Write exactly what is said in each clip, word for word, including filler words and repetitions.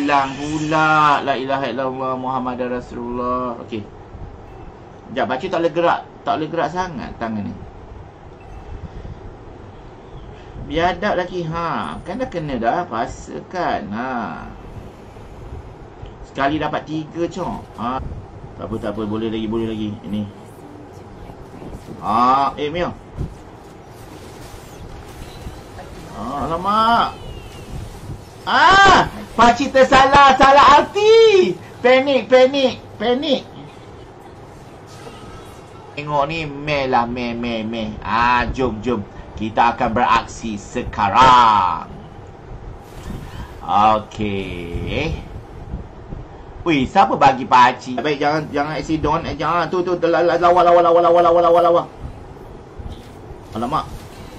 hilang pula. La ilaha illallah Muhammadar Rasulullah. Okey. Sekejap, pakcik tak boleh gerak. Tak boleh gerak sangat tangan ni. Biadab lagi. Ha, kan dah kena dah. Pasakan. Ha. Sekali dapat tiga cok. Ha. Tak apa, tak apa. Boleh lagi, boleh lagi. Ini. Ah, eh Mio. Ah, alamak. Ah, pakcik tersalah, salah arti. Panik, panik, panik. Tengok ni, meh lah, meh, meh, meh. Ah, jom, jom. Kita akan beraksi sekarang. Okey. Wih, siapa bagi pakcik? Baik, jangan jangan accident. Eh, jangan. Tu, tu, lawa, lawa, lawa, lawa, lawa, lawa, lawa, lawa. Alamak.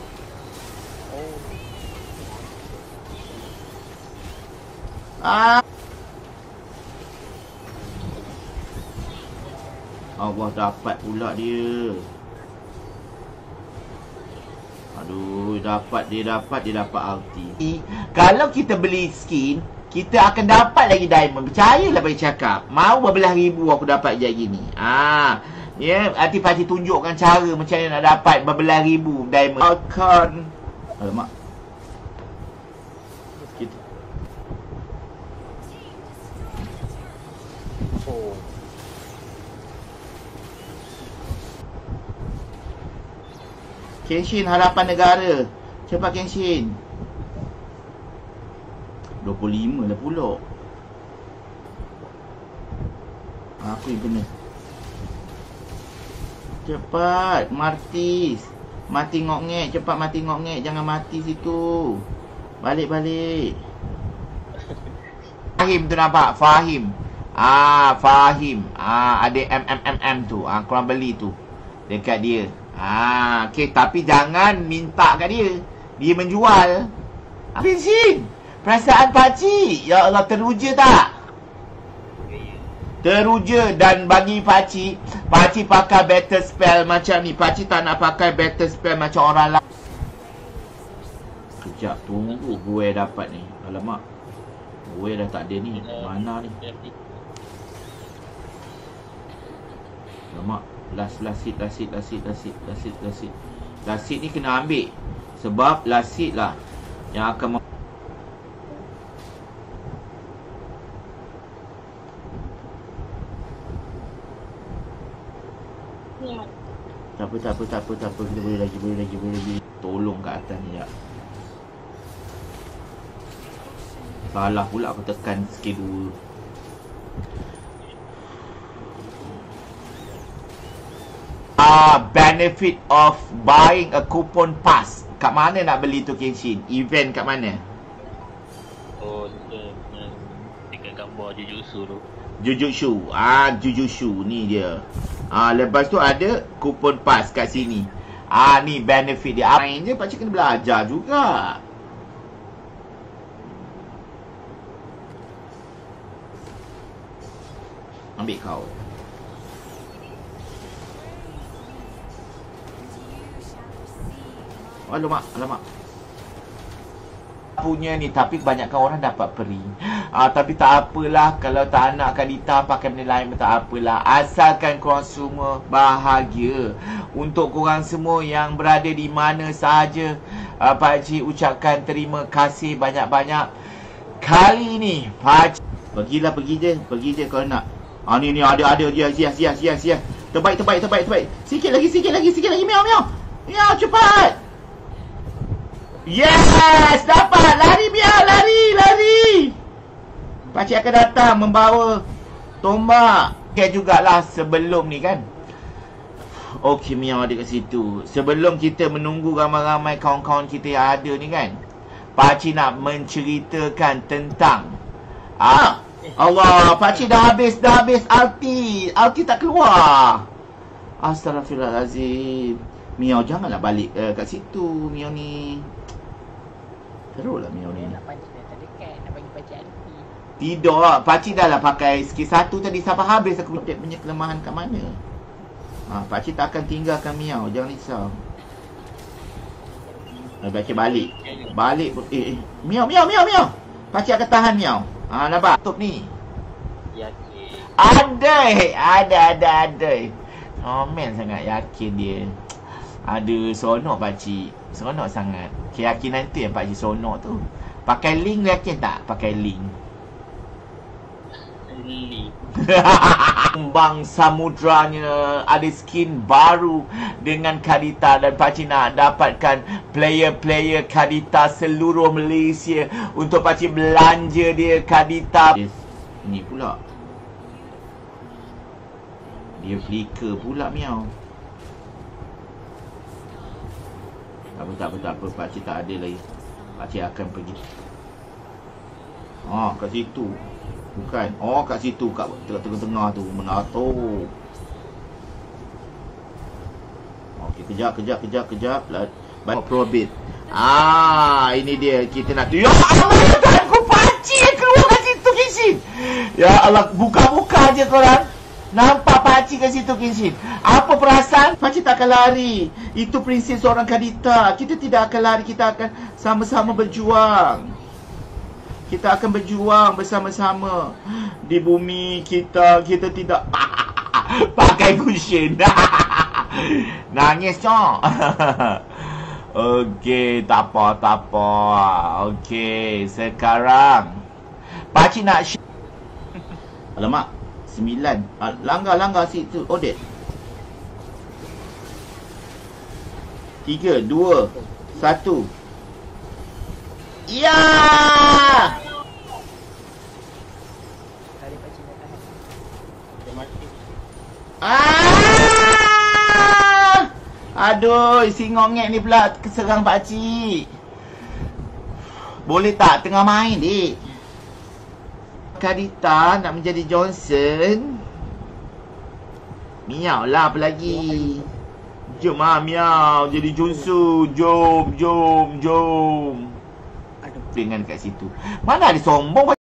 Ah. Allah, dapat pula dia. Aduh, dapat dia, dapat dia, dapat ulti. Kalau kita beli skin, kita akan dapat lagi diamond. Percayalah pakcik cakap. Mau berbelah ribu aku dapat je gini. Ah, ya, yeah, nanti pakcik tunjukkan cara macam mana nak dapat berbelah ribu diamond. Akan. Alamak. Kita. Oh. Kenshin, harapan negara. Cepat Kenshin. dua puluh lima dah pula. Aku yang kena. Cepat, Martis. Mati ngok-ngek, cepat mati ngok-ngek. Jangan mati situ. Balik-balik. Fahim tu nampak, Fahim. Ah, Fahim. Ah, ada M M M M tu. Ah, korang beli tu. Dekat dia. Ah, okey, tapi jangan minta kat dia. Dia menjual. Kenshin. Perasaan pakcik, ya Allah, teruja tak? Teruja. Dan bagi pakcik, pakcik pakai battle spell macam ni. Pakcik tak nak pakai battle spell macam orang lain. Kejap, tunggu gue dapat ni. Alamak, gue dah tak ada ni. Mana ni? Alamak, last last hit, last hit, last hit, last hit, last hit, last hit. Last hit ni kena ambil. Sebab last hit lah yang akan tak apa, tak apa, tak apa, tak apa. Kita boleh lagi, boleh lagi, boleh lagi. Tolong kat atas ni, sekejap. Salah pula aku tekan skill dua. Ah, benefit of buying a coupon pass. Kat mana nak beli tu Kenshin? Event kat mana? Oh, tu dekat gambar Jujutsu tu. Jujutsu. Ah, Jujutsu ni dia. Ah, lepas tu ada coupon pass kat sini. Ah, ni benefit dia. Main je pakcik kena belajar juga. Ambil kau. Alamak, alamak. Punya ni, tapi kebanyakan orang dapat peri. Ah, tapi tak apalah. Kalau tak nak Kadita pakai benda lain pun tak apalah. Asalkan korang semua bahagia. Untuk korang semua yang berada di mana sahaja, ah, pakcik ucapkan terima kasih banyak-banyak. Kali ni pakcik, pergilah, pergi je. Pergi je kalau nak. Ah, ni ni ada ada dia. Sia sia sia sia. Terbaik, terbaik, terbaik, terbaik. Sikit lagi, sikit lagi, sikit lagi. Miau, miau. Miau, cepat. Yes! Dapat! Lari biar! Lari! Lari! Pakcik akan datang membawa tombak. Okay jugalah sebelum ni kan. Okey, Miao ada kat situ. Sebelum kita menunggu ramai-ramai kawan-kawan kita yang ada ni kan, pakcik nak menceritakan tentang Ah! Allah! Pakcik dah habis, dah habis ulti. Ulti tak keluar. Astaghfirullahalazim. Miao janganlah balik uh, kat situ. Miao ni teruk lah Miao ni. Tidak, pakcik dah lah pakai skill satu tadi sampai habis. Aku update punya kelemahan kat mana. Ha, pakcik tak akan tinggalkan Miao, jangan risau. Ha, pakcik balik. Balik. Eh, eh. Miao, Miao, Miao, Miao. Pakcik akan tahan Miao. Ah, nampak? Tutup ni. Yakin. Ada, ada, ada, ada. Comel sangat yakin dia. Ada seronok pakcik. Seronok sangat. Keyakinan tu yang pakcik seronok tu. Pakai link yakin tak? Pakai link. Link. Bang Samudranya ada skin baru dengan Kadita dan pakcik nak dapatkan player-player Kadita seluruh Malaysia untuk pakcik belanja dia Kadita. Yes. Ni pula. Dia flicker pula miau. Tak apa, tak apa, tak apa. Pakcik tak ada lagi. Pakcik akan pergi. Oh, kat situ. Bukan. Oh, kat situ. Kat tengah-tengah tu. Menato. Okey, kejap, kejap, kejap, kejap. Banyak probit. Ah, ini dia. Kita nak... Ya Allah, kan aku pakcik keluar kat situ, Kinshin. Ya Allah, buka-buka je korang. Nampak pakcik kat situ, Kinshin. Apa perasaan? Pakcik tak akan lari. Itu prinsip seorang Kadita. Kita tidak akan lari. Kita akan sama-sama berjuang. Kita akan berjuang bersama-sama. Di bumi kita. Kita tidak pakai cushion. Nangis, cok. Okey, tak apa, tak apa. Okey, sekarang pakcik nak... Alamak. Sembilan. Langgar-langgar situ. Odet. Tiga, dua, satu. Ya! Ah! Aduh, si ngongek ni pula keserang pakcik. Boleh tak tengah main, dik? Kadita nak menjadi Johnson. Miau lah apa lagi. Jom lah miau jadi Johnson. Jom, jom, jom. Dengan kat situ. Mana ada sombong.